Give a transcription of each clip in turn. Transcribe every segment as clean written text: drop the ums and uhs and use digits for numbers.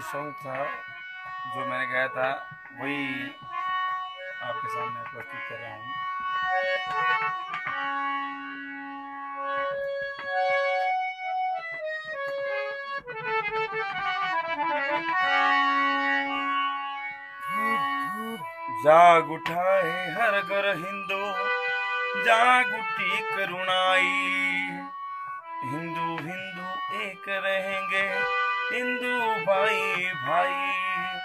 Song था जो मैंने गाया था, वही आपके सामने प्रस्तुत कर रहा हूँ। जाग उठा है हर घर हिंदू, जाग उठी करुणाई। हिंदू हिंदू एक रहेंगे, हिंदू भाई भाई।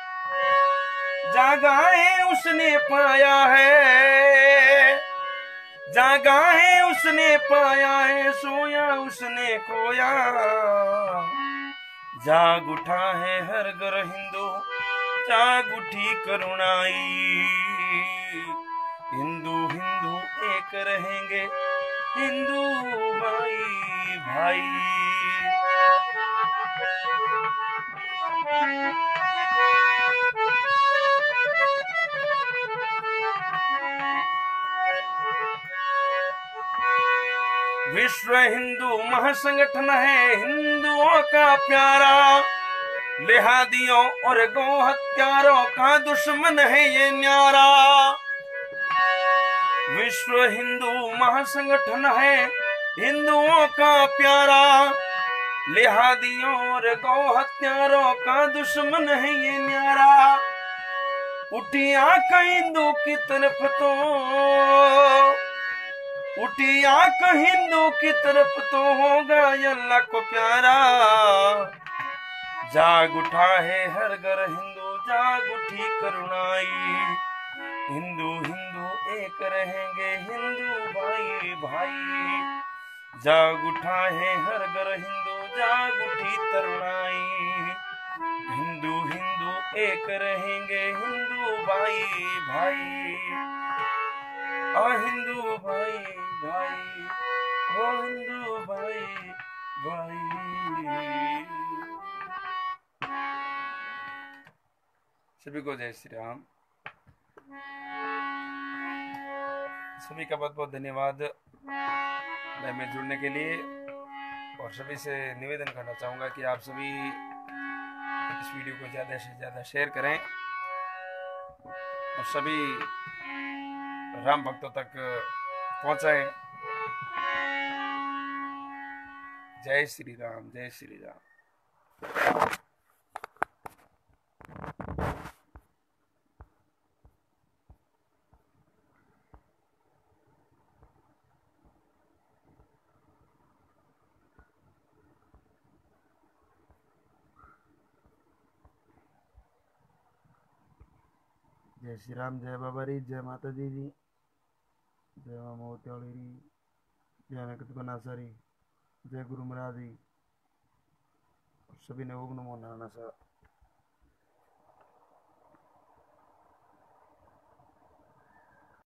जागा है उसने पाया है, जागा है उसने पाया है, सोया उसने खोया। जाग उठा है हर घर हिंदू, जाग उठी करुणाई। हिंदू हिंदू एक रहेंगे, हिंदू भाई भाई। विश्व हिंदू महासंगठन है हिंदुओं का प्यारा, लेहादियों और गौ हत्यारों का दुश्मन है ये न्यारा। विश्व हिंदू महासंगठन है हिंदुओं का प्यारा, लेहादियों और गौ हत्यारों का दुश्मन है ये न्यारा। उठी आंख हिंदू की तरफ तो, उठी आंख हिंदू की तरफ तो होगा अल्लाह को प्यारा। जाग उठा है हर घर हिंदू, जाग उठी करुणाई। हिंदू हिंदू एक रहेंगे, हिंदू भाई भाई। जाग उठा है हर घर हिंदू, जाग उठी तरुणाई। हिंदू हिंदू एक रहेंगे, हिंदू भाई भाई। हिंदू भाई भाई, ओ हिंदू भाई भाई। सभी को जय श्री राम। सभी का बहुत बहुत धन्यवाद लाइव में जुड़ने के लिए। और सभी से निवेदन करना चाहूँगा कि आप सभी इस वीडियो को ज़्यादा से ज़्यादा शेयर करें और सभी राम भक्तों तक पहुँचाएं। जय श्री राम, जय श्री राम। जय श्री राम, जय बाबा री, जय माता दी जी, जय माँ मोत्याली री, जय नकत बनासारी, जय गुरु महाराज जी। सभी ने ओम नमो नारायण।